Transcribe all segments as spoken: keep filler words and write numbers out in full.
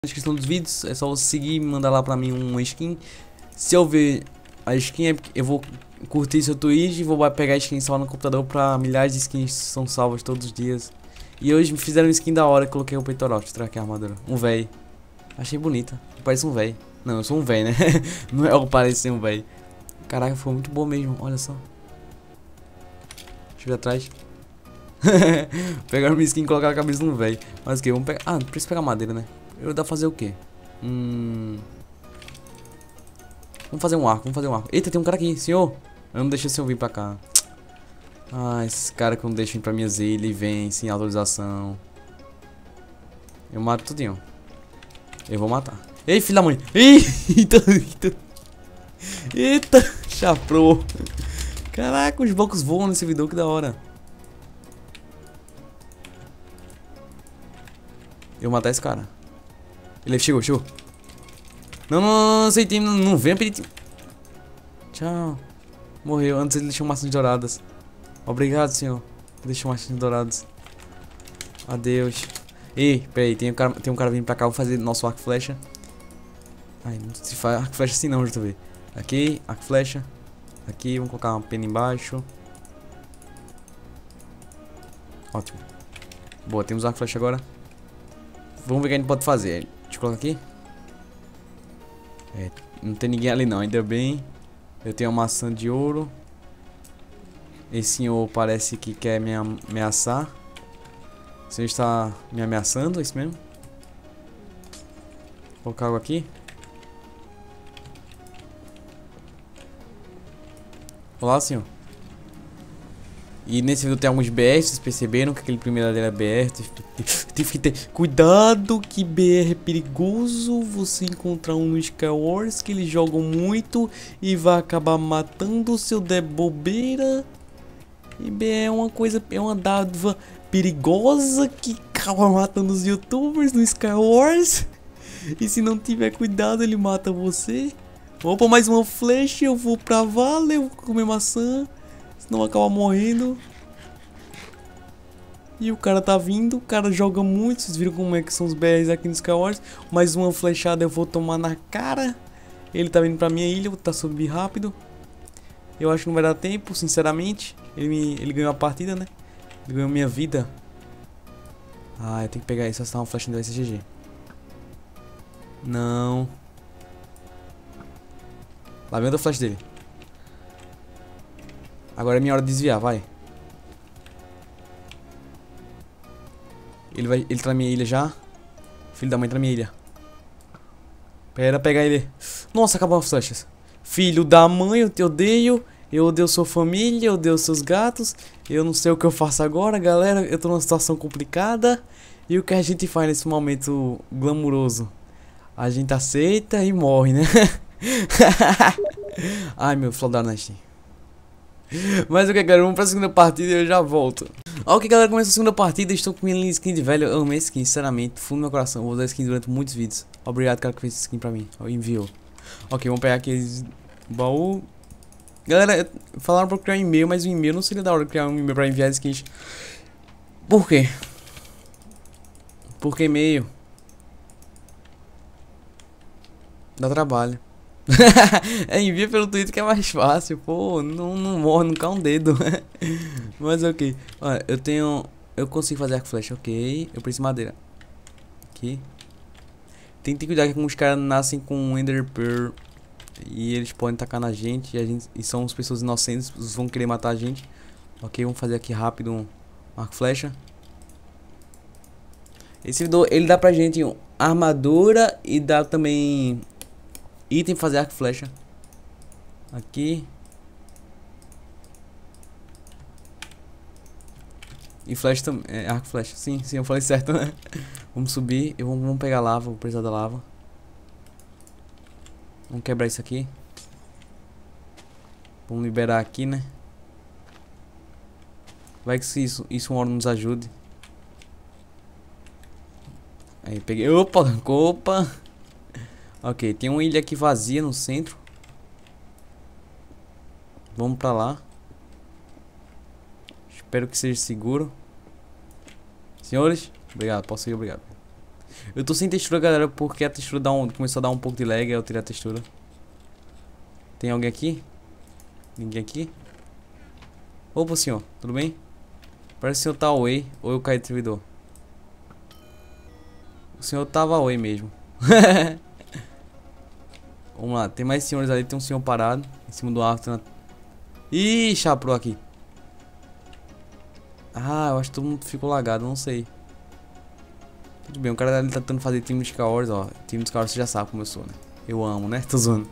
Na descrição dos vídeos, é só você seguir e mandar lá pra mim uma skin. Se eu ver a skin, eu vou curtir seu tweet e vou pegar a skin só no computador pra milhares de skins que são salvas todos os dias. E hoje me fizeram uma skin da hora, coloquei o peitoral, deixa eu trazer aqui a armadura. Um véi. Achei bonita, parece um véi. Não, eu sou um véi, né? Não é o parecer um véi. Caraca, ficou muito boa mesmo, olha só. Deixa eu ver atrás. Pegaram minha skin e colocaram a cabeça num véi. Mas o que? Vamos pegar. Ah, não precisa pegar madeira, né? Eu dá pra fazer o quê? Hum... Vamos fazer um arco, vamos fazer um arco. Eita, tem um cara aqui, senhor. Eu não deixei o senhor vir pra cá. Ah, esse cara que não deixa vir pra minhas ilhas e vem sem autorização. Eu mato tudinho. Eu vou matar. Ei, filho da mãe. Eita, eita. Eita, chaprou. Caraca, os blocos voam nesse vídeo, que da hora. Eu vou matar esse cara. Ele chegou, chegou. Não, não, não, não aceitei, não, não vem aperitivo. Tchau. Morreu, antes ele deixou maçãs douradas. Obrigado, senhor. Deixou maçãs douradas. Adeus. Ei, peraí, tem um cara, tem um cara vindo pra cá, vou fazer nosso arco e flecha. Ai, não se faz arco e flecha assim não, deixa eu ver. Aqui, arco e flecha. Aqui, vamos colocar uma pena embaixo. Ótimo. Boa, temos arco e flecha agora. Vamos ver o que a gente pode fazer. Deixa eu colocar aqui. É, não tem ninguém ali não, ainda bem. Eu tenho uma maçã de ouro. Esse senhor parece que quer me ameaçar. O senhor está me ameaçando, é isso mesmo? Vou colocar água aqui. Olá, senhor. E nesse vídeo tem alguns B R, vocês perceberam que aquele primeiro ali era B R. Tive que ter cuidado, que B R é perigoso. Você encontrar um no Skywars que eles jogam muito e vai acabar matando o seu de bobeira. E B R é uma coisa, é uma dádiva perigosa que acaba matando os youtubers no Skywars. E se não tiver cuidado, ele mata você. Opa, mais uma flecha, eu vou pra vala, eu vou comer maçã. Senão eu vou acabar morrendo. E o cara tá vindo, o cara joga muito. Vocês viram como é que são os B Rs aqui no Skywars. Mais uma flechada eu vou tomar na cara. Ele tá vindo pra minha ilha, eu vou tá subir rápido. Eu acho que não vai dar tempo, sinceramente. Ele, me, ele ganhou a partida, né? Ele ganhou minha vida. Ah, eu tenho que pegar isso, se uma flecha não vai ser G G. Não. Lá vem outra flecha dele. Agora é minha hora de desviar, vai. Ele vai, ele tá na minha ilha já. Filho da mãe tá na minha ilha. Pera, pegar ele. Nossa, acabou as flechas. Filho da mãe, eu te odeio. Eu odeio sua família, eu odeio seus gatos. Eu não sei o que eu faço agora, galera. Eu tô numa situação complicada. E o que a gente faz nesse momento glamuroso? A gente aceita e morre, né? Ai, meu, Flodar Nasty. Mas o que, galera, vamos pra segunda partida e eu já volto. Ok, galera, começa a segunda partida. Estou com minha skin de velho. Eu amei essa skin, sinceramente, fundo do meu coração. Vou usar skin durante muitos vídeos. Obrigado, cara, que fez essa skin pra mim. Enviou. Ok, vamos pegar aqueles baú. Galera, falaram pra criar um e-mail, mas o e-mail não seria da hora criar um e-mail pra enviar skins. Por quê? Por que e-mail? Dá trabalho. É, envia pelo Twitter que é mais fácil. Pô, não, não morre, não cai um dedo. Mas ok. Olha, eu tenho. Eu consigo fazer arco flecha, ok. Eu preciso de madeira. Aqui. Tem que ter cuidado que alguns caras nascem com Ender Pearl. E eles podem tacar na gente. E, a gente, e são as pessoas inocentes. Vão querer matar a gente. Ok, vamos fazer aqui rápido um arco flecha. Esse vídeo ele dá pra gente armadura e dá também item pra fazer arco e flecha. Aqui. E flecha também. É, arco e flecha. Sim, sim, eu falei certo, né? Vamos subir e vamos, vamos pegar lava. Vou precisar da lava. Vamos quebrar isso aqui. Vamos liberar aqui, né? Vai que isso, isso uma hora nos ajude. Aí peguei. Opa, opa. Ok, tem uma ilha aqui vazia no centro. Vamos pra lá. Espero que seja seguro. Senhores, obrigado, posso ir, obrigado. Eu tô sem textura, galera, porque a textura dá um, começou a dar um pouco de lag, aí eu tirei a textura. Tem alguém aqui? Ninguém aqui? Opa, senhor, tudo bem? Parece que o senhor tá away, ou eu caí do servidor. O senhor tava away mesmo. Vamos lá, tem mais senhores ali, tem um senhor parado em cima do arco. Na... Ih, chaprou aqui. Ah, eu acho que todo mundo ficou lagado, não sei. Tudo bem, o cara ali tá tentando fazer time de Star Wars, ó. Time de Star Wars você já sabe como eu sou, né? Eu amo, né? Tô zoando.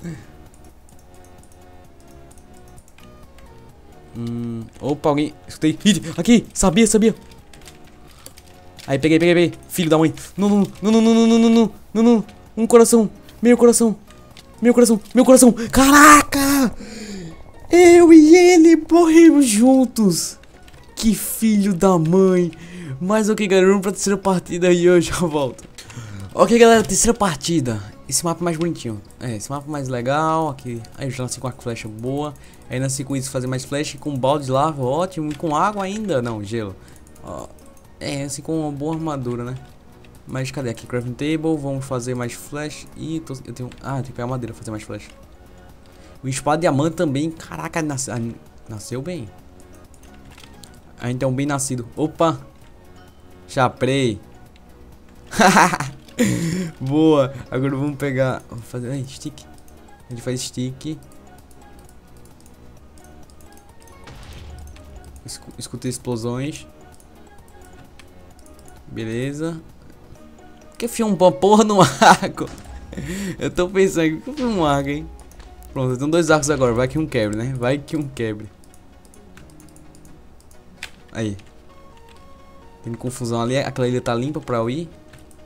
Hum, opa, alguém. Escutei. Ih, aqui, sabia, sabia. Aí, peguei, peguei, peguei. Filho da mãe. Não, não, não, não, não, não, não, não, não, não. Um coração. Meu coração. Meu coração, meu coração. Caraca! Eu e ele morremos juntos. Que filho da mãe. Mas ok, galera, vamos pra terceira partida e eu já volto. Ok, galera, terceira partida. Esse mapa é mais bonitinho. É, esse mapa é mais legal. Aqui, aí eu já nasci com a flecha boa. Aí nasci com isso, fazer mais flecha. Com balde de lava, ótimo. E com água ainda. Não, gelo. Ó, é, assim com uma boa armadura, né? Mas cadê aqui? Crafting table. Vamos fazer mais flash. E tô, eu tenho. Ah, eu tenho que pegar madeira pra fazer mais flash. O espada diamante também. Caraca, nasce, nasceu bem. Ah, então bem nascido. Opa! Chaprei. Boa. Agora vamos pegar. Vamos fazer. Ai, stick. A gente faz stick. Escu escutei explosões. Beleza. Que eu fiz uma porra no arco. Eu tô pensando que eu fiz um arco, hein. Pronto, eu tenho dois arcos agora. Vai que um quebre, né? Vai que um quebre. Aí. Tem confusão ali. Aquela ilha tá limpa pra eu ir.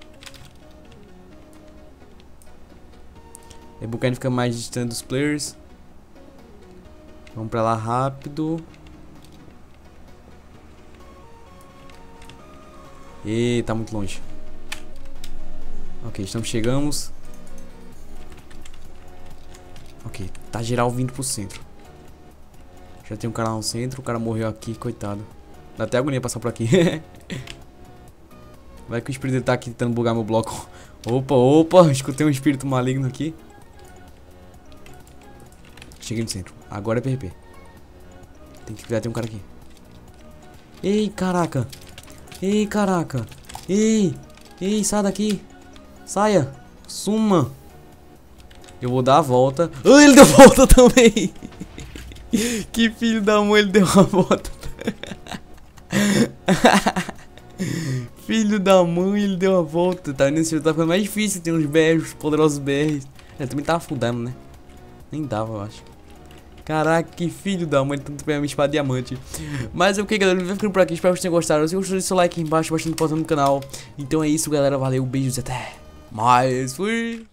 É bom que a gente fica mais distante dos players. Vamos pra lá rápido. E tá muito longe. Ok, estamos chegamos. Ok, tá geral vindo pro centro. Já tem um cara lá no centro. O cara morreu aqui, coitado. Dá até agonia passar por aqui. Vai que o espírito tá aqui tentando bugar meu bloco. Opa, opa, escutei um espírito maligno aqui. Cheguei no centro. Agora é P V P. Tem que cuidar, tem um cara aqui. Ei, caraca. Ei, caraca. Ei, ei, sai daqui. Saia. Suma. Eu vou dar a volta. Ah, ele deu a volta também. Que filho da mãe, ele deu a volta. Filho da mãe, ele deu a volta. Tá vendo? Esse jogo tá ficando mais difícil. Tem uns B Rs, poderosos B Rs. Ele também tava afundando, né? Nem dava, eu acho. Caraca, que filho da mãe, tanto pegar minha espada diamante. Mas ok, galera, eu vou ficando por aqui. Espero que vocês tenham gostado. Se gostou, deixa seu like aí embaixo, bastante importante no canal. Então é isso, galera. Valeu, beijos e até mais. Fui!